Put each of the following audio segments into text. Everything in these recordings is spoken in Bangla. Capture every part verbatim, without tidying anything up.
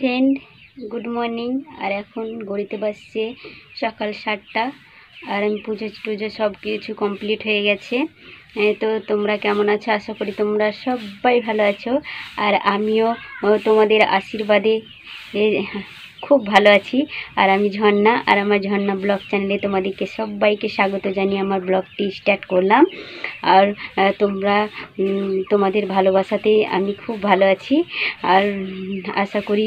Friend, good morning. আর এখন ঘড়িতে বাজছে সকাল সাতটা। আর আমি পুজো টুজো সব কিছু কমপ্লিট হয়ে গেছে। তো তোমরা কেমন আছো? আশা করি তোমরা সবাই ভালো আছো। আর আমিও তোমাদের আশীর্বাদে খুব ভালো আছি। আর আমি ঝর্ণা, আর আমার ঝর্ণা ব্লগ চ্যানেলে তোমাদেরকে সবাইকে স্বাগত জানিয়ে আমার ব্লগটি স্টার্ট করলাম। আর তোমরা তোমাদের ভালোবাসাতে আমি খুব ভালো আছি। আর আশা করি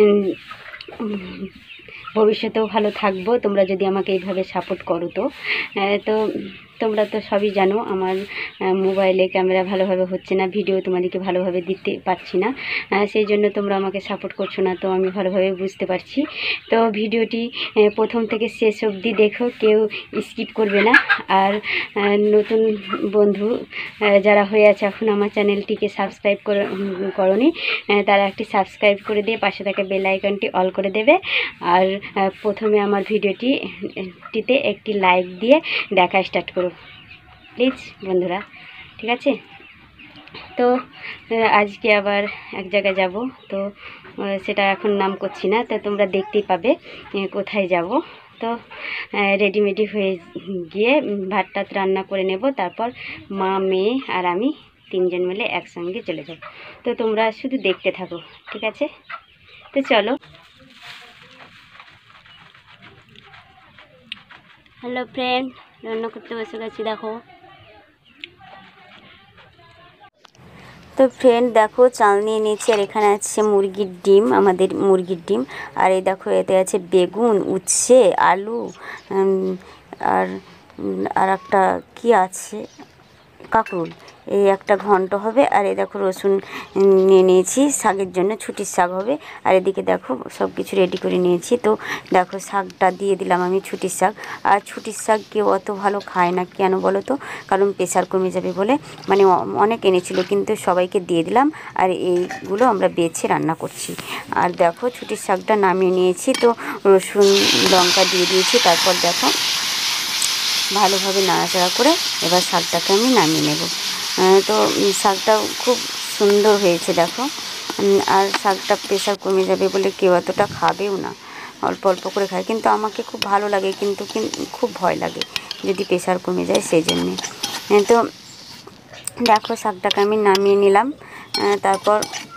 ভবিষ্যতেও ভালো থাকবো তোমরা যদি আমাকে এইভাবে সাপোর্ট করো। তো তো তোমরা তো সবই জানো আমার মোবাইলে ক্যামেরা ভালোভাবে হচ্ছে না, ভিডিও তোমাদেরকে ভালোভাবে দিতে পারছি না, সেই জন্য তোমরা আমাকে সাপোর্ট করছো না। তো আমি ভালোভাবে বুঝতে পারছি। তো ভিডিওটি প্রথম থেকে শেষ অবধি দেখো, কেউ স্কিপ করবে না। আর নতুন বন্ধু যারা হয়ে আছে এখন আমার চ্যানেলটিকে সাবস্ক্রাইব করে করনি, তারা একটি সাবস্ক্রাইব করে দিয়ে পাশে থাকা বেল আইকনটি অল করে দেবে। আর প্রথমে আমার ভিডিওটি টিতে একটি লাইক দিয়ে দেখা স্টার্ট করো প্লিজ বন্ধুরা, ঠিক আছে? তো আজকে আবার এক জায়গায় যাব, তো সেটা এখন নাম করছি না, তো তোমরা দেখতেই পাবে কোথায় যাব। তো রেডিমেডি হয়ে গিয়ে ভাত টাত রান্না করে নেব, তারপর মা, মেয়ে আর আমি তিনজন মিলে একসঙ্গে চলে যাব। তো তোমরা শুধু দেখতে থাকো, ঠিক আছে? তো চলো। হ্যালো ফ্রেন্ড, রান্না করতে বসে গেছি, দেখো। তো ফ্রেন্ড দেখো, চাল নিয়ে নিয়েছি, আর এখানে আছে মুরগির ডিম, আমাদের মুরগির ডিম। আর এই দেখো এতে আছে বেগুন, উচ্ছে, আলু, আর আর একটা কি আছে, কাঁকরোল। এই একটা ঘন্ট হবে। আর এই দেখো রসুন নিয়ে নিয়েছি শাকের জন্য, ছুটির শাক হবে। আর এদিকে দেখো সব কিছু রেডি করে নিয়েছি। তো দেখো শাকটা দিয়ে দিলাম আমি, ছুটির শাক। আর ছুটির শাক কেউ অত ভালো খায় না, কেন বলো তো? কারণ প্রেশার কমে যাবে বলে, মানে অনেক এনেছিল কিন্তু সবাইকে দিয়ে দিলাম। আর এইগুলো আমরা বেছে রান্না করছি। আর দেখো ছুটির শাকটা নামিয়ে নিয়েছি। তো রসুন লঙ্কা দিয়ে দিয়েছি। তারপর দেখো ভালোভাবে নাড়াচাড়া করে এবার শাকটাকে আমি নামিয়ে নেব। তো শাকটা খুব সুন্দর হয়েছে দেখো। আর শাকটা প্রেশার কমে যাবে বলে কেউ অতটা খাবেও না, অল্প অল্প করে খায়। কিন্তু আমাকে খুব ভালো লাগে, কিন্তু খুব ভয় লাগে যদি প্রেশার কমে যায়, সেই জন্যে। তো দেখো শাকটাকে আমি নামিয়ে নিলাম। তারপর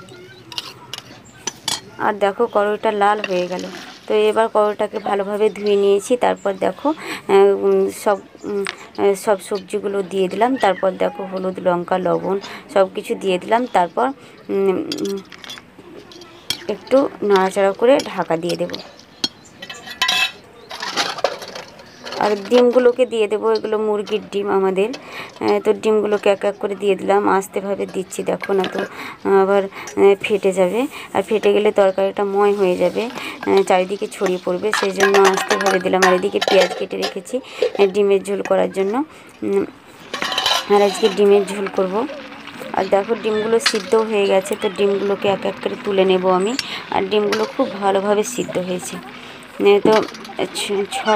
আর দেখো কড়াইটা লাল হয়ে গেল। তো এবার কড়াইটাকে ভালোভাবে ধুয়ে নিয়েছি। তারপর দেখো সব সব সবজিগুলো দিয়ে দিলাম। তারপর দেখো হলুদ, লঙ্কা, লবণ সব কিছু দিয়ে দিলাম। তারপর একটু নাড়াচাড়া করে ঢাকা দিয়ে দেব। আর ডিমগুলোকে দিয়ে দেবো, এগুলো মুরগির ডিম আমাদের। তো ডিমগুলোকে এক এক করে দিয়ে দিলাম, আস্তেভাবে দিচ্ছি দেখো, না তো আবার ফেটে যাবে। আর ফেটে গেলে তরকারিটা ময় হয়ে যাবে, চারিদিকে ছড়িয়ে পড়বে, সেই জন্য আস্তেভাবে দিলাম। আর এদিকে পেঁয়াজ কেটে রেখেছি ডিমের ঝোল করার জন্য। আর আজকে ডিমের ঝোল করব। আর দেখো ডিমগুলো সিদ্ধ হয়ে গেছে, তো ডিমগুলোকে এক এক করে তুলে নেব আমি। আর ডিমগুলো খুব ভালোভাবে সিদ্ধ হয়েছে। তো ছ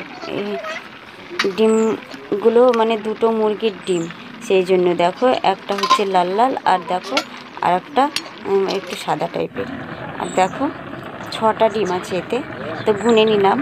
ডিমগুলো মানে দুটো মুরগির ডিম, সেই জন্য দেখো একটা হচ্ছে লাল লাল, আর দেখো আর একটা একটু সাদা টাইপের। আর দেখো ছটা ডিম আছে এতে, তো গুনে নিলাম।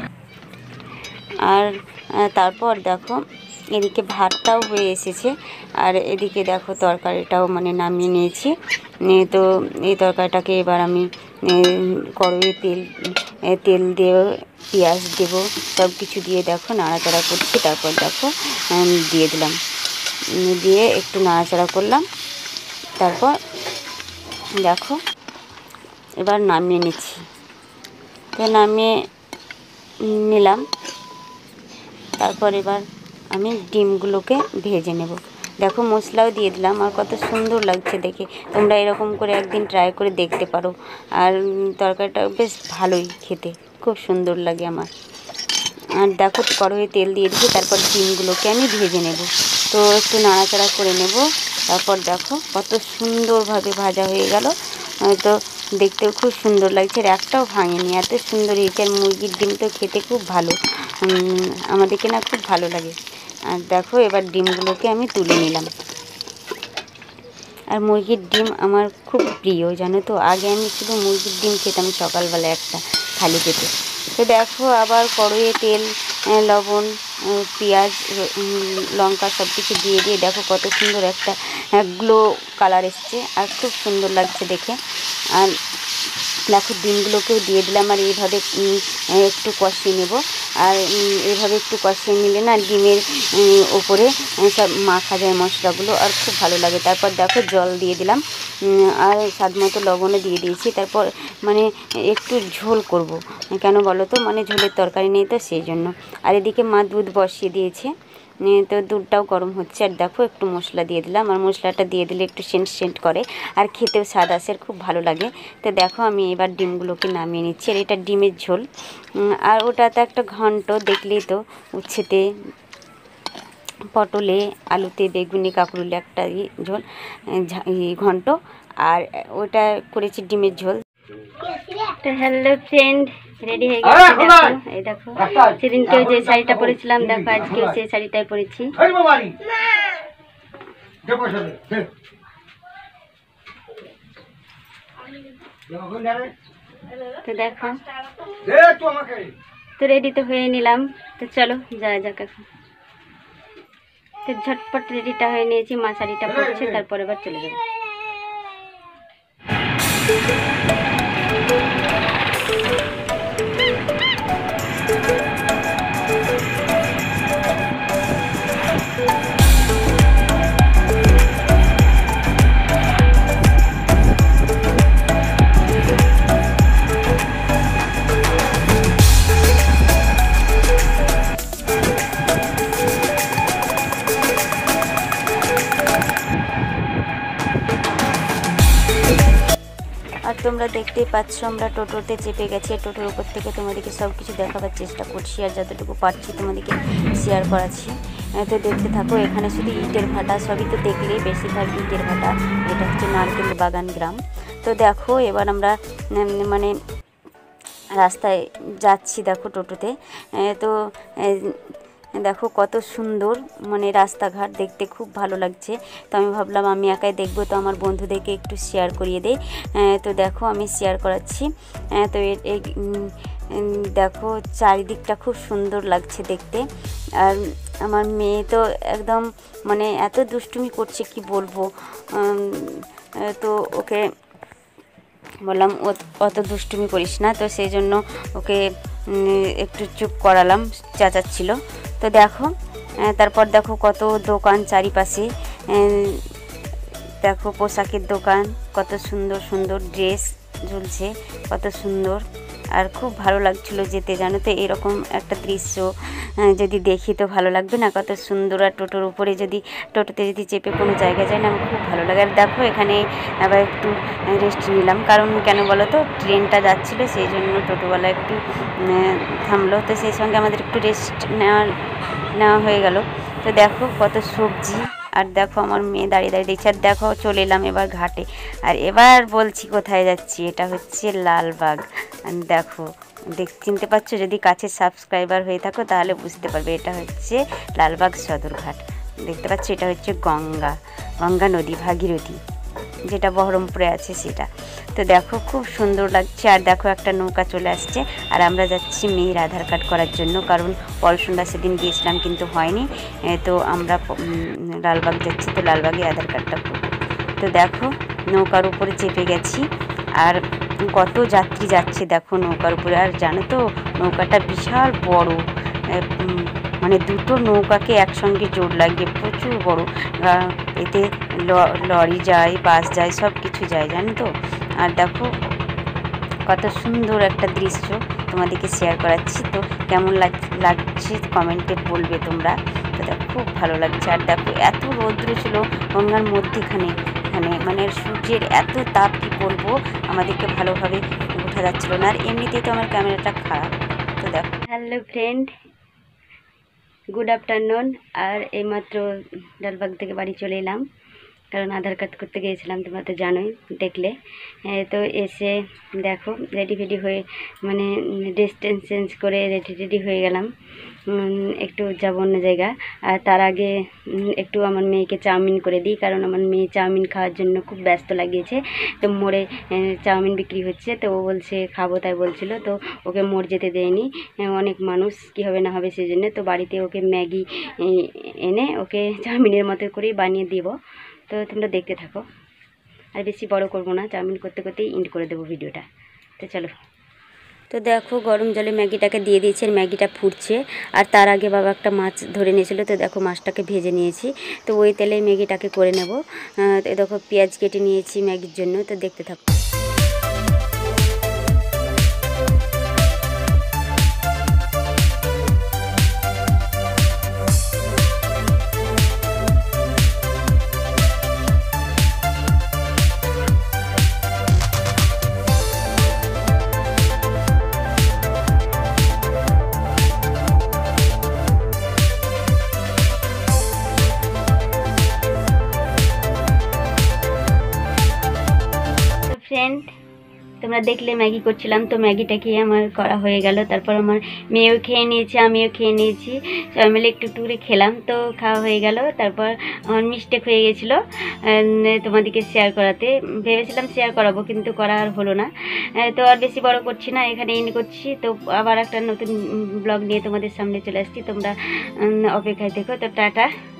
আর তারপর দেখো এদিকে ভাতটাও হয়ে এসেছে। আর এদিকে দেখো তরকারিটাও মানে নামিয়ে নিয়েছি। তো এই তরকারিটাকে এবার আমি কড়াইয়ে তেল তেল দিয়ে পেঁয়াজ দেব, সব কিছু দিয়ে দেখো নাড়াচাড়া করছি। তারপর দেখো দিয়ে দিলাম, দিয়ে একটু নাড়াচাড়া করলাম। তারপর দেখো এবার নামিয়ে নিচ্ছি। তো নামিয়ে নিলাম। তারপর এবার আমি ডিমগুলোকে ভেজে নেব। দেখো মশলাও দিয়ে দিলাম, আর কত সুন্দর লাগছে দেখে। তোমরা এরকম করে একদিন ট্রাই করে দেখতে পারো। আর তরকারিটা বেশ ভালোই খেতে, খুব সুন্দর লাগে আমার। আর দেখো কড়াইয়ে তেল দিয়ে দিচ্ছি। তারপর ডিমগুলোকে আমি ভেজে নেব। তো একটু নাড়াচাড়া করে নেব। তারপর দেখো কত সুন্দরভাবে ভাজা হয়ে গেল। তো দেখতেও খুব সুন্দর লাগছে, আর একটাও ভাঙেনি, এত সুন্দর হয়েছে। আর মুরগির ডিম তো খেতে খুব ভালো, আমাদেরকে না খুব ভালো লাগে। আর দেখো এবার ডিমগুলোকে আমি তুলে নিলাম। আর মুরগির ডিম আমার খুব প্রিয়, জানো তো। আগে আমি শুধু মুরগির ডিম খেতাম সকালবেলা একটা খালি পেটে। তো দেখো আবার কড়াইয়ে তেল, লবণ, পেঁয়াজ, লঙ্কা সব কিছু দিয়ে দিয়ে দেখো কত সুন্দর একটা গ্লো কালার এসছে, আর খুব সুন্দর লাগছে দেখে। আর দেখো ডিমগুলোকেও দিয়ে দিলাম, আর এইভাবে একটু কষিয়ে নেব। আর এইভাবে একটু কষিয়ে নিলে না ডিমের ওপরে সব মাখা যায় মশলাগুলো, আর খুব ভালো লাগে। তারপর দেখো জল দিয়ে দিলাম, আর স্বাদ মতো লবণও দিয়ে দিয়েছি। তারপর মানে একটু ঝোল করব, কেন বলো তো, মানে ঝোলের তরকারি নেই তো সেই জন্য। আর এদিকে মা দুধ বসিয়ে দিয়েছে, তো দুধটাও গরম হচ্ছে। আর দেখো একটু মশলা দিয়ে দিলাম, আর মশলাটা দিয়ে দিলে একটু সেন্ট সেন্ট করে, আর খেতেও স্বাদ আসে, খুব ভালো লাগে। তো দেখো আমি এবার ডিমগুলোকে নামিয়ে নিচ্ছি। আর এটা ডিমের ঝোল, আর ওটাতে একটা ঘন্ট, দেখলেই তো, উচ্ছেতে, পটলে, আলুতে, বেগুনি, কাঁকরুলে একটা ঝোল, ঘন্ট, আর ওটা করেছি ডিমের ঝোল। তো হ্যালো ফ্রেন্ড, রেডি হয়ে গেছে। দেখো এই দেখো, সেদিনকেও যে শাড়িটা পরেছিলাম দেখো আজকেও সেই শাড়িটাই পরেছি। তো দেখো তো রেডি তো হয়ে নিলাম, তো চলো যাওয়া যাক এখন। তো ঝটপট রেডিটা হয়ে নিয়েছি, মা শাড়িটা পরছে, তারপরে এবার চলে যাবো। আর তোমরা দেখতেই পাচ্ছ আমরা টোটোতে চেপে গেছি। টোটোর উপর থেকে তোমাদেরকে সব কিছু দেখাবার চেষ্টা করছি, আর যতটুকু পারছি তোমাদেরকে শেয়ার করাচ্ছি। তো দেখতে থাকো। এখানে শুধু ইটের ভাটা, সবই তো দেখলেই বেশিরভাগ ইটের ভাটা। এটা হচ্ছে নারকেল বাগান গ্রাম। তো দেখো এবার আমরা মানে রাস্তায় যাচ্ছি দেখো টোটোতে। তো দেখো কত সুন্দর, মানে রাস্তাঘাট দেখতে খুব ভালো লাগছে। তো আমি ভাবলাম আমি একাই দেখবো, তো আমার বন্ধুদেরকে একটু শেয়ার করিয়ে দেই। তো দেখো আমি শেয়ার করাচ্ছি। তো এই দেখো চারিদিকটা খুব সুন্দর লাগছে দেখতে। আর আমার মেয়ে তো একদম মানে এত দুষ্টুমি করছে কি বলবো। তো ওকে বললাম অত দুষ্টুমি করিস না, তো সেই জন্য ওকে একটু চুপ করালাম, চেঁচাচ্ছিল। তো দেখো তারপর দেখো কত দোকান চারিপাশে, দেখো পোশাকের দোকান, কত সুন্দর সুন্দর ড্রেস ঝুলছে, কত সুন্দর। আর খুব ভালো লাগছিল যেতে, জানো তো। এরকম একটা দৃশ্য যদি দেখি তো ভালো লাগবে না, কত সুন্দর। আর টোটোর উপরে যদি টোটোতে যদি চেপে কোনো জায়গায় যায় না, আমার খুব ভালো লাগে। আর দেখো এখানে আবার একটু রেস্ট নিলাম, কারণ কেন বলো তো, ট্রেনটা যাচ্ছিলো সেই জন্য টোটোওয়ালা একটু থামলো, তো সেই সঙ্গে আমাদের একটু রেস্ট নেওয়া নেওয়া হয়ে গেল। তো দেখো কত সবজি, আর দেখো আমার মেয়ে দাঁড়িয়ে দাঁড়িয়ে দেখছে। আর দেখো চলে এলাম এবার ঘাটে। আর এবার বলছি কোথায় যাচ্ছি, এটা হচ্ছে লালবাগ। দেখো দেখ চিনতে পারছো, যদি কাছে সাবস্ক্রাইবার হয়ে থাকো তাহলে বুঝতে পারবে, এটা হচ্ছে লালবাগ সদরঘাট। দেখতে পাচ্ছ এটা হচ্ছে গঙ্গা গঙ্গা নদী, ভাগীরথী, যেটা বহরমপুরে আছে সেটা। তো দেখো খুব সুন্দর লাগছে। আর দেখো একটা নৌকা চলে আসছে, আর আমরা যাচ্ছি মেয়ের আধার কার্ড করার জন্য, কারণ পলসুন্দা সেদিন গিয়েছিলাম কিন্তু হয়নি। তো আমরা লালবাগ যাচ্ছি, তো লালবাগে আধার কার্ডটা করব। তো দেখো নৌকার উপরে চেপে গেছি, আর কত যাত্রী যাচ্ছে দেখো নৌকার উপরে। আর জানো তো নৌকাটা বিশাল বড়, মানে দুটো নৌকাকে একসঙ্গে জোর লাগিয়ে প্রচুর বড়। এতে লরি যায়, বাস যায়, সব কিছু যায়, জানো তো। আর দেখো কত সুন্দর একটা দৃশ্য তোমাদেরকে শেয়ার করাচ্ছি। তো কেমন লাগছে কমেন্টে বলবে তোমরা। তো দেখো খুব ভালো লাগছে। আর দেখো এত রৌদ্র ছিল গঙ্গার মধ্যেখানে, এখানে মানে সূর্যের এত তাপ কি বলবো, আমাদেরকে ভালোভাবে ওঠা যাচ্ছিল না। আর এমনিতেই তো আমার ক্যামেরাটা খারাপ। তো দেখো হ্যালো ফ্রেন্ড, গুড আফটারনুন। আর এইমাত্র লালবাগ থেকে বাড়ি চলে এলাম, কারণ আধার কার্ড করতে গিয়েছিলাম, তোমরা তো জানোই, দেখলে। তো এসে দেখো রেডি ফেডি হয়ে মানে ড্রেস টেন্স চেঞ্জ করে রেডি রেডি হয়ে গেলাম। একটু যাবো অন্য জায়গা। আর তার আগে একটু আমার মেয়েকে চাউমিন করে দিই, কারণ আমার মেয়ে চাউমিন খাওয়ার জন্য খুব ব্যস্ত লাগিয়েছে। তো মোড়ে চাউমিন বিক্রি হচ্ছে, তো ও বলছে খাবো, তাই বলছিল। তো ওকে মোড় যেতে দেয়নি, অনেক মানুষ কী হবে না হবে সেই জন্য। তো বাড়িতে ওকে ম্যাগি এনে ওকে চাউমিনের মতো করেই বানিয়ে দিব। তো তোমরা দেখতে থাকো, আর বেশি বড় করব না, চাউমিন করতে করতেই এন্ড করে দেবো ভিডিওটা। তো চলো। তো দেখো গরম জলে ম্যাগিটাকে দিয়ে দিয়েছি, আর ম্যাগিটা ফুটছে। আর তার আগে বাবা একটা মাছ ধরে নিয়েছিল, তো দেখো মাছটাকে ভেজে নিয়েছি। তো ওই তেলে ম্যাগিটাকে করে নেব। তো দেখো পেঁয়াজ কেটে নিয়েছি ম্যাগির জন্য, তো দেখতে থাকো। ফ্রেন্ড, তোমরা দেখলে ম্যাগি করছিলাম, তো ম্যাগিটা খেয়ে আমার করা হয়ে গেল। তারপর আমার মেয়েও খেয়ে নিয়েছে, আমিও খেয়ে নিয়েছি, সবাই মিলে একটু একটু করে খেলাম। তো খাওয়া হয়ে গেল। তারপর আমার মিস্টেক হয়ে গেছিলো তোমাদেরকে শেয়ার করাতে, ভেবেছিলাম শেয়ার করাবো, কিন্তু করা আর হলো না। তো আর বেশি বড় করছি না, এখানে এন্ড করছি। তো আবার একটা নতুন ব্লগ নিয়ে তোমাদের সামনে চলে আসছি, তোমরা অপেক্ষায় থেকো। তো টাটা।